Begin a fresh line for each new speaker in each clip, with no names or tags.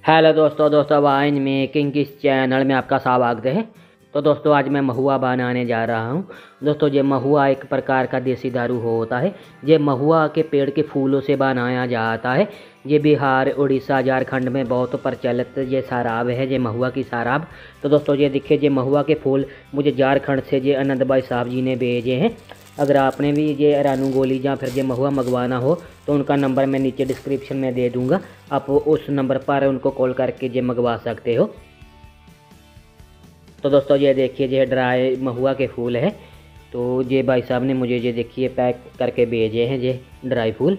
Hello दोस्तों wine making किस channel में आपका स्वागत है। तो दोस्तों आज मैं महुआ बनाने जा रहा हूँ। दोस्तों ये महुआ एक प्रकार का देसी दारू होता है। ये महुआ के पेड़ के फूलों से बनाया जाता है। ये बिहार उड़ीसा झारखंड में बहुत प्रचलित ये शराब है, ये महुआ की शराब। तो दोस्तों ये देखिए, ये महुआ के फूल मुझे झारखंड से ये आनंद भाई साहब जी ने भेजे हैं। अगर आपने भी ये रानू गोली या फिर ये महुआ मंगवाना हो तो उनका नंबर मैं नीचे डिस्क्रिप्शन में दे दूँगा। आप उस नंबर पर उनको कॉल करके ये मंगवा सकते हो। तो दोस्तों ये देखिए, ये ड्राई महुआ के फूल है। तो ये भाई साहब ने मुझे ये देखिए पैक करके भेजे हैं ये ड्राई फूल।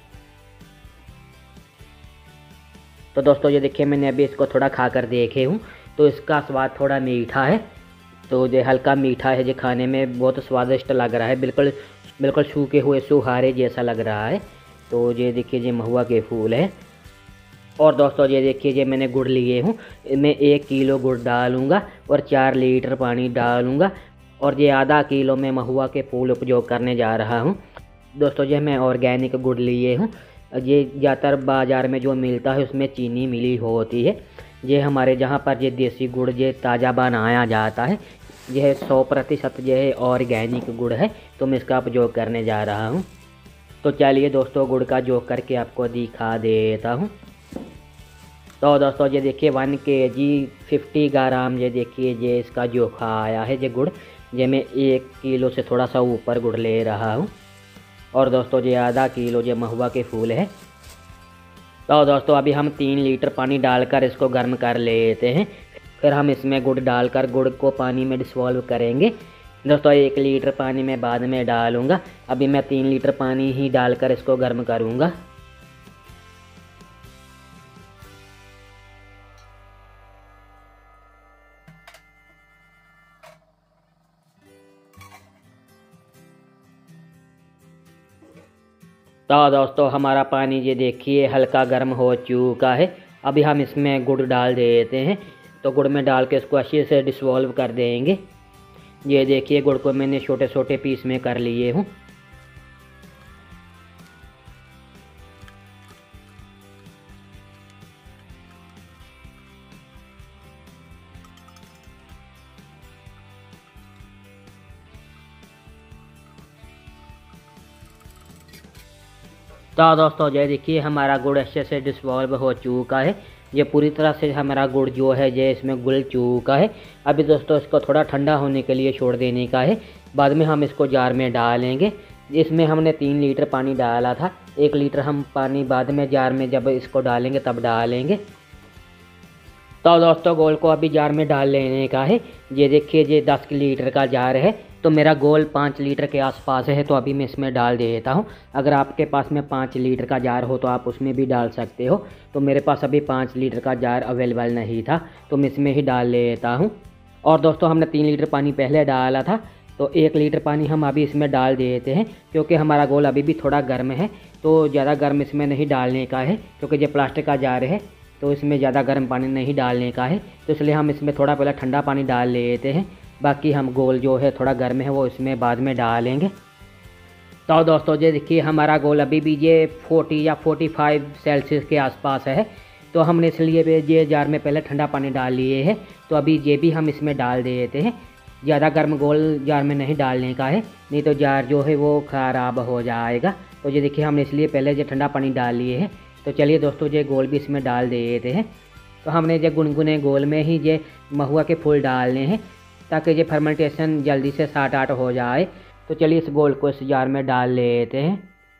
तो दोस्तों ये देखिए, मैंने अभी इसको थोड़ा खा कर देखे हूँ तो इसका स्वाद थोड़ा मीठा है। तो ये हल्का मीठा है, ये खाने में बहुत स्वादिष्ट लग रहा है, बिल्कुल बिल्कुल सूखे हुए सुहारे जैसा लग रहा है। तो ये देखिए, ये महुआ के फूल है। और दोस्तों ये देखिए, ये मैंने गुड़ लिए हूँ। मैं 1 किलो गुड़ डालूँगा और 4 लीटर पानी डालूँगा। और ये आधा किलो मैं महुआ के फूल उपयोग करने जा रहा हूँ। दोस्तों ये मैं ऑर्गेनिक गुड़ लिए हूँ। ये ज़्यादातर बाज़ार में जो मिलता है उसमें चीनी मिली होती है। ये हमारे जहाँ पर ये देसी गुड़ ये ताज़ा बनाया जाता है। यह 100% यह ऑर्गेनिक गुड़ है, तो मैं इसका उपयोग करने जा रहा हूँ। तो चलिए दोस्तों, गुड़ का जोक करके आपको दिखा देता हूँ। तो दोस्तों ये देखिए 1 kg 50 ग्राम ये देखिए ये इसका जोखा आया है। ये गुड़ ये मैं 1 किलो से थोड़ा सा ऊपर गुड़ ले रहा हूँ। और दोस्तों ये आधा किलो ये महुआ के फूल है। तो दोस्तों अभी हम 3 लीटर पानी डालकर इसको गर्म कर लेते हैं। फिर हम इसमें गुड़ डालकर गुड़ को पानी में डिसॉल्व करेंगे। दोस्तों 1 लीटर पानी मैं बाद में डालूँगा, अभी मैं 3 लीटर पानी ही डालकर इसको गर्म करूँगा। तो दोस्तों हमारा पानी ये देखिए हल्का गर्म हो चुका है। अभी हम इसमें गुड़ डाल देते हैं। तो गुड़ में डाल के इसको अच्छे से डिसॉल्व कर देंगे। ये देखिए, गुड़ को मैंने छोटे छोटे पीस में कर लिए हूँ। तो दोस्तों ये देखिए, हमारा गुड़ अच्छे से डिसॉल्व हो चुका है। ये पूरी तरह से हमारा गुड़ जो है ये इसमें घुल चुका है। अभी दोस्तों इसको थोड़ा ठंडा होने के लिए छोड़ देने का है, बाद में हम इसको जार में डालेंगे। इसमें हमने 3 लीटर पानी डाला था, 1 लीटर हम पानी बाद में जार में जब इसको डालेंगे तब डालेंगे। तो दोस्तों गोल को अभी जार में डाल लेने का है। ये देखिए, ये 10 लीटर का जार है, तो मेरा गोल 5 लीटर के आसपास है, तो अभी मैं इसमें डाल देता हूँ। अगर आपके पास में 5 लीटर का जार हो तो आप उसमें भी डाल सकते हो। तो मेरे पास अभी 5 लीटर का जार अवेलेबल नहीं था, तो मैं इसमें ही डाल लेता हूँ। और दोस्तों हमने 3 लीटर पानी पहले डाला था, तो 1 लीटर पानी हम अभी इसमें डाल देते हैं। क्योंकि हमारा गोल अभी भी थोड़ा गर्म है, तो ज़्यादा गर्म इसमें नहीं डालने का है, क्योंकि ये प्लास्टिक का जार है तो इसमें ज़्यादा गर्म पानी नहीं डालने का है। तो इसलिए हम इसमें थोड़ा पहले ठंडा पानी डाल लेते हैं। बाकी हम गोल जो है थोड़ा गर्म है वो इसमें बाद में डालेंगे। तो दोस्तों ये देखिए, हमारा गोल अभी भी ये 40 या 45 सेल्सियस के आसपास है। तो हमने इसलिए ये जार में पहले ठंडा पानी डाल लिए है। तो अभी ये भी हम इसमें डाल देते हैं। ज़्यादा गर्म गोल जार में नहीं डालने का है, नहीं तो जार जो है वो ख़राब हो जाएगा। तो ये देखिए, हमने इसलिए पहले ये ठंडा पानी डाल लिए है। तो चलिए दोस्तों, ये गोल भी इसमें डाल देते हैं। तो हमने ये गुनगुने गोल में ही ये महुआ के फूल डालने हैं, ताकि ये फर्मेंटेशन जल्दी से स्टार्ट हो जाए। तो चलिए इस गोल को इस जार में डाल लेते हैं।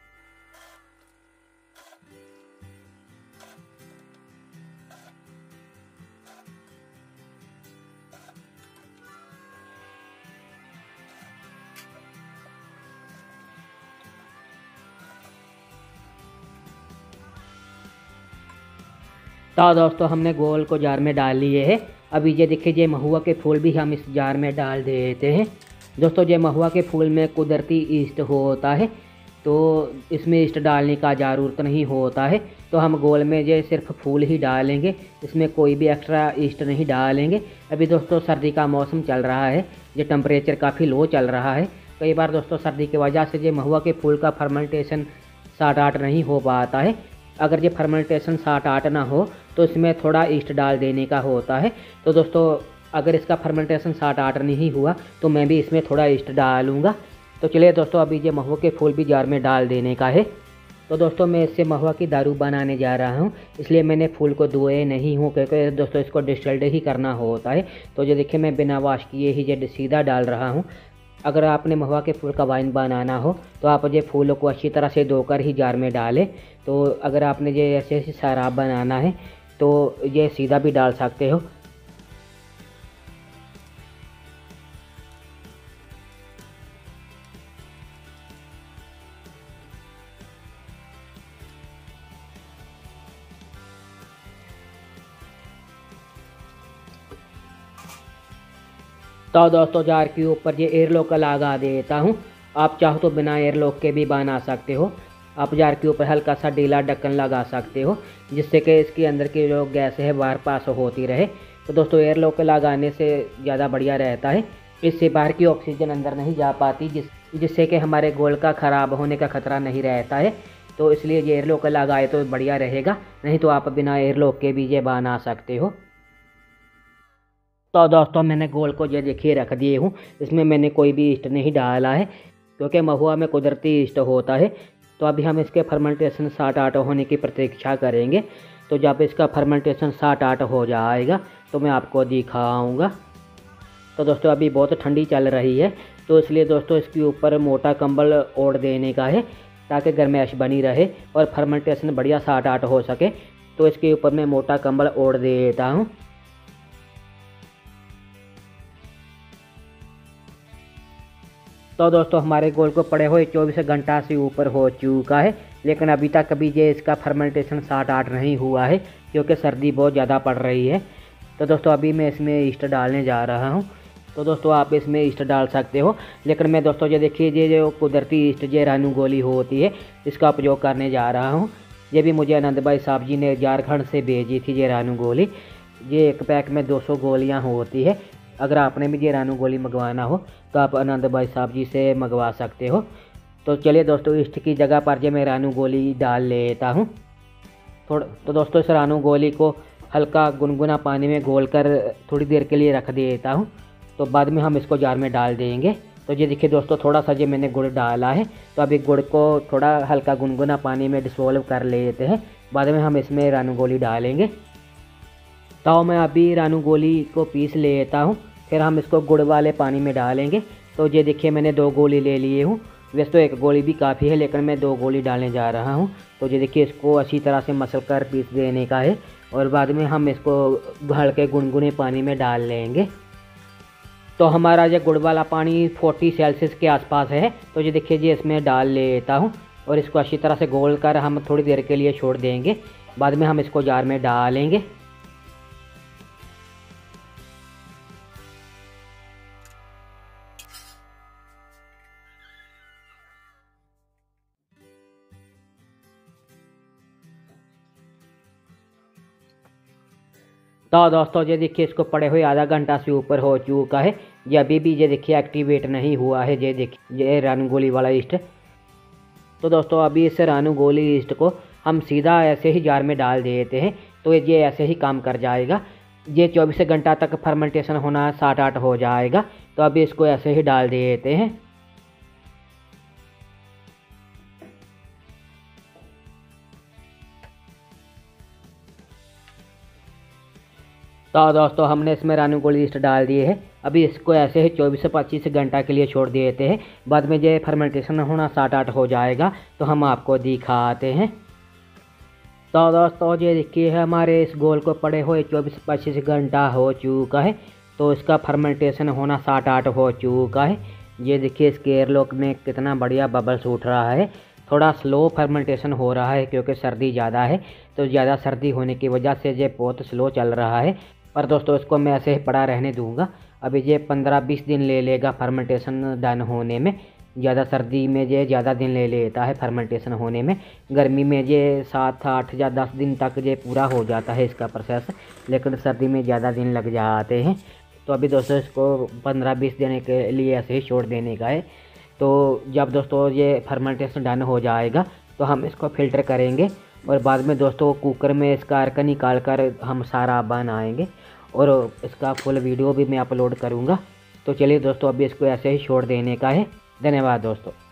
तो दोस्तों हमने गोल को जार में डाल लिए है। अभी ये देखिए, ये महुआ के फूल भी हम इस जार में डाल देते हैं। दोस्तों ये महुआ के फूल में कुदरती ईस्ट होता है, तो इसमें ईस्ट डालने का ज़रूरत नहीं होता है। तो हम गोल में ये सिर्फ फूल ही डालेंगे, इसमें कोई भी एक्स्ट्रा ईस्ट नहीं डालेंगे। अभी दोस्तों सर्दी का मौसम चल रहा है, ये टेम्परेचर काफ़ी लो चल रहा है। कई बार दोस्तों सर्दी की वजह से ये महुआ के फूल का फर्मेंटेशन स्टार्ट नहीं हो पाता है। अगर ये फर्मेंटेशन स्टार्ट ना हो तो इसमें थोड़ा ईस्ट डाल देने का होता है। तो दोस्तों अगर इसका फर्मेंटेशन 7-8 नहीं हुआ तो मैं भी इसमें थोड़ा ईस्ट डालूँगा। तो चलिए दोस्तों अभी ये महुआ के फूल भी जार में डाल देने का है। तो दोस्तों मैं इससे महुआ की दारू बनाने जा रहा हूँ, इसलिए मैंने फूल को धोए नहीं हूँ क्योंकि दोस्तों इसको डिस्टिल्ड ही करना होता है। तो ये देखिए मैं बिना वॉश किए ही ये सीधा डाल रहा हूँ। अगर आपने महुआ के फूल का वाइन बनाना हो तो आप ये फूलों को अच्छी तरह से धोकर ही जार में डालें। तो अगर आपने ये ऐसे शराब बनाना है तो ये सीधा भी डाल सकते हो। तो दोस्तों जार के ऊपर ये एयरलॉक लगा देता हूँ। आप चाहो तो बिना एयरलॉक के भी बना सकते हो। आप जार के ऊपर हल्का सा ढीला ढक्कन लगा सकते हो जिससे कि इसके अंदर की जो गैस है बाहर पास होती रहे। तो दोस्तों एयरलॉक लगाने से ज़्यादा बढ़िया रहता है, इससे बाहर की ऑक्सीजन अंदर नहीं जा पाती जिससे कि हमारे गोल का ख़राब होने का खतरा नहीं रहता है। तो इसलिए ये एयरलॉक लगाए तो बढ़िया रहेगा, नहीं तो आप बिना एयरलॉक के भी ये बना सकते हो। तो दोस्तों मैंने गोल को ये देखिए रख दिए हूँ, इसमें मैंने कोई भी ईस्ट नहीं डाला है क्योंकि महुआ में कुदरती ईस्ट होता है। तो अभी हम इसके फर्मेंटेशन 7-8 होने की प्रतीक्षा करेंगे। तो जब इसका फर्मेंटेशन 7-8 हो जाएगा तो मैं आपको दिखाऊंगा। तो दोस्तों अभी बहुत ठंडी चल रही है तो इसलिए दोस्तों इसके ऊपर मोटा कंबल ओढ़ देने का है ताकि गर्माइश बनी रहे और फर्मेंटेशन बढ़िया 7-8 हो सके। तो इसके ऊपर मैं मोटा कंबल ओढ़ देता हूँ। तो दोस्तों हमारे गोल को पड़े हुए 24 घंटा से ऊपर हो चुका है, लेकिन अभी तक कभी ये इसका फर्मेंटेशन 7-8 नहीं हुआ है क्योंकि सर्दी बहुत ज़्यादा पड़ रही है। तो दोस्तों अभी मैं इसमें ईस्ट डालने जा रहा हूँ। तो दोस्तों आप इसमें ईस्ट डाल सकते हो, लेकिन मैं दोस्तों ये देखिए ये जो कुदरती ईस्ट ये रानू गोली होती है इसका उपयोग करने जा रहा हूँ। ये भी मुझे आनंद भाई साहब जी ने झारखंड से भेजी थी ये रानू गोली। ये एक पैक में 200 गोलियाँ होती है। अगर आपने भी ये रानू गोली मंगवाना हो तो आप आनंद भाई साहब जी से मंगवा सकते हो। तो चलिए दोस्तों ईस्ट की जगह पर जो मैं रानू गोली डाल लेता हूँ थोड़ा। तो दोस्तों इस रानू गोली को हल्का गुनगुना पानी में घोलकर थोड़ी देर के लिए रख देता हूँ। तो बाद में हम इसको जार में डाल देंगे। तो ये देखिए दोस्तों थोड़ा सा जो मैंने गुड़ डाला है, तो अभी गुड़ को थोड़ा हल्का गुनगुना पानी में डिसोल्व कर लेते हैं, बाद में हम इसमें रानू गोली डालेंगे। तो मैं अभी रानू गोली को पीस लेता हूँ, फिर हम इसको गुड़ वाले पानी में डालेंगे। तो ये देखिए मैंने 2 गोली ले लिए हूँ, वैसे तो 1 गोली भी काफ़ी है लेकिन मैं 2 गोली डालने जा रहा हूँ। तो ये देखिए इसको अच्छी तरह से मसल कर पीस देने का है और बाद में हम इसको हल्के गुनगुने पानी में डाल लेंगे। तो हमारा ये गुड़ वाला पानी 40 सेल्सियस के आसपास है। तो ये देखिए जी इसमें डाल लेता हूँ और इसको अच्छी तरह से घोल कर हम थोड़ी देर के लिए छोड़ देंगे, बाद में हम इसको जार में डालेंगे। तो दोस्तों ये देखिए इसको पड़े हुए आधा घंटा से ऊपर हो चुका है, ये अभी भी ये देखिए एक्टिवेट नहीं हुआ है। ये देखिए ये रानू गोली वाला ईस्ट। तो दोस्तों अभी इस रानू गोली ईस्ट को हम सीधा ऐसे ही जार में डाल देते हैं, तो ये ऐसे ही काम कर जाएगा। ये 24 घंटा तक फर्मेंटेशन होना 7-8 हो जाएगा। तो अभी इसको ऐसे ही डाल देते हैं। तो दोस्तों हमने इसमें रानू गोली ईस्ट डाल दिए है, अभी इसको ऐसे ही 24 से 25 घंटा के लिए छोड़ देते हैं, बाद में ये फर्मेंटेशन होना 7-8 हो जाएगा तो हम आपको दिखाते हैं। तो दोस्तों ये देखिए हमारे इस गोल को पड़े हुए 24-25 घंटा हो चुका है, तो इसका फर्मेंटेशन होना 7-8 हो चुका है। ये देखिए इस एयरलॉक में कितना बढ़िया बबल्स उठ रहा है। थोड़ा स्लो फर्मेंटेशन हो रहा है क्योंकि सर्दी ज़्यादा है, तो ज़्यादा सर्दी होने की वजह से ये बहुत स्लो चल रहा है। पर दोस्तों इसको मैं ऐसे ही पड़ा रहने दूंगा, अभी ये 15-20 दिन ले लेगा फर्मेंटेशन डन होने में। ज़्यादा सर्दी में ये ज़्यादा दिन ले लेता है फर्मेंटेशन होने में, गर्मी में ये 7-8 या 10 दिन तक ये पूरा हो जाता है इसका प्रोसेस, लेकिन सर्दी में ज़्यादा दिन लग जाते हैं। तो अभी दोस्तों इसको 15-20 दिन के लिए ऐसे ही छोड़ देने का है। तो जब दोस्तों ये फर्मेंटेशन डन हो जाएगा तो हम इसको फ़िल्टर करेंगे और बाद में दोस्तों कुकर में इसका अर्क निकाल कर हम सारा बनाएंगे और इसका फुल वीडियो भी मैं अपलोड करूँगा। तो चलिए दोस्तों, अभी इसको ऐसे ही छोड़ देने का है। धन्यवाद दोस्तों।